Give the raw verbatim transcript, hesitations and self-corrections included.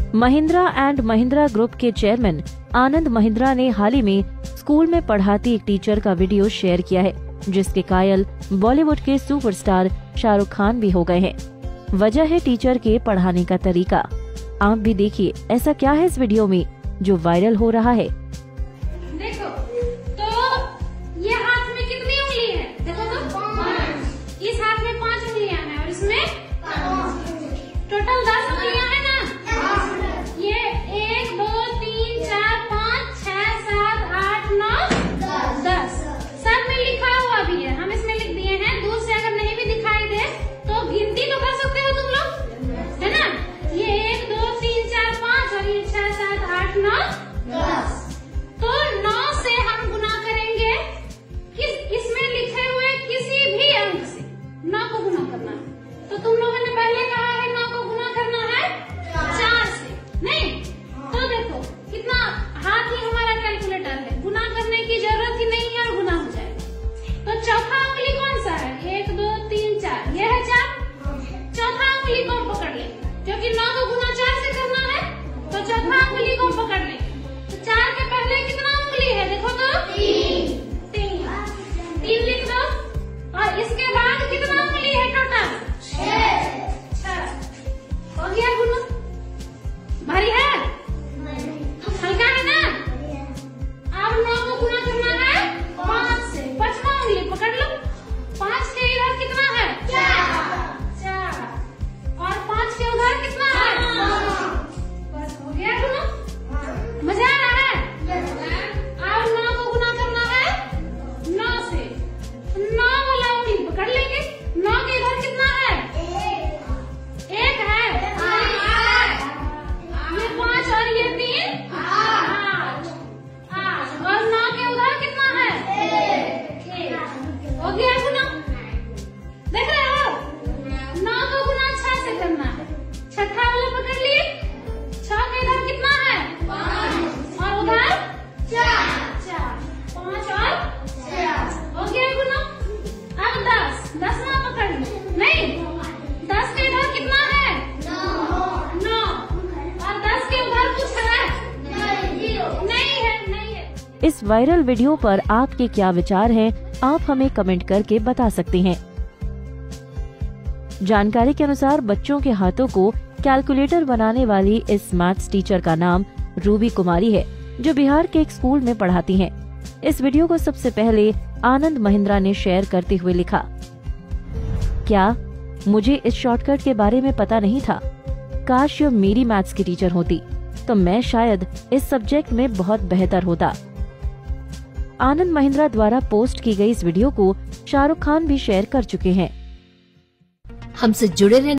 Mahindra and Mahindra group के chairman Anand Mahindra ने हाल ही में स्कूल में पढ़ाती एक टीचर का वीडियो शेयर किया है, जिसके कायल बॉलीवुड के सुपरस्टार शाहरुख खान भी हो गए हैं। वजह है टीचर के पढ़ाने का तरीका। आप भी देखिए ऐसा क्या है इस वीडियो में जो वायरल हो रहा है। देखो तो ये हाथ में कितनी उंगली है? देखो तो पांच। इस हाथ में पांच उंगलियां हैं और इसमें टोटल दस उंगलियां हैं ना? ये एक दो तीन चार पाँच छह सात आठ नौ दस सब में लिखा हुआ भी है, हम इसमें लिख दिए हैं। दूर से अगर नहीं भी दिखाई दे तो गिनती तो कर सकते हो तुम लोग, है ना? ये एक दो तीन चार पाँच और ये छह सात आठ नौ दस। तो नौ से हम गुना करेंगे किस इसमें लिखे हुए किसी भी अंक से नौ को गुना करना है। तो तुम लोगों ने पहले कहा है नौ को गुना करना है चार से, नहीं? तो देखो कितना हाथ ही हमारा कैलकुलेटर है, गुना करने की जरूरत ही नहीं है और गुना हो जाएगा। तो चौथा उंगली कौन सा है? एक दो तीन चार, ये है चार। चौथा उंगली को पकड़ ले, क्योंकि नौ को गुना चार से करना है, तो चौथा उंगली को पकड़ ले। तो चार के पहले कितना उंगली है? देखो तो तीन तीन तीन लिख दो। और इसके बाद कितना उंगली है टोटल? छह। हो गया गुना? भारी है? हल्का है ना? अब नौ को गुना करना है पाँच से। पांचवा उंगली पकड़ लो। पाँच के इधर कितना है? चार चार। और पाँच के उधर कितना है? बस हो गया गुना। मजा आ रहा है? अब नौ को गुना करना है नौ से। नौ वाला उंगली पकड़ लेंगे। नौ के इधर कितना है? एक है। ये पाँच और ये तीन आठ आठ। और नौ के उधर कितना है? एक। हो गया गुना? देख रहे हो? नौ को गुना छह से करना है। छठा वाला पकड़ लिए। छह के इधर कितना है? पाँच। और उधर चार चार। पाँच और चार। हो गया गुना? अब दस। दसवां पकड़ लो। नहीं, दस के इधर कितना है? नौ नौ। और दस के उधर कुछ है? नहीं है, नहीं है। इस वायरल वीडियो पर आपके क्या विचार हैं? आप हमें कमेंट करके बता सकते हैं। जानकारी के अनुसार बच्चों के हाथों को कैलकुलेटर बनाने वाली इस मैथ्स टीचर का नाम रूबी कुमारी है, जो बिहार के एक स्कूल में पढ़ाती हैं। इस वीडियो को सबसे पहले आनंद महिंद्रा ने शेयर करते हुए लिखा, क्या मुझे इस शॉर्टकट के बारे में पता नहीं था? काश यह मेरी मैथ्स की टीचर होती तो मैं शायद इस सब्जेक्ट में बहुत बेहतर होता। आनंद महिंद्रा द्वारा पोस्ट की गई इस वीडियो को शाहरुख खान भी शेयर कर चुके हैं। हमसे जुड़े रहने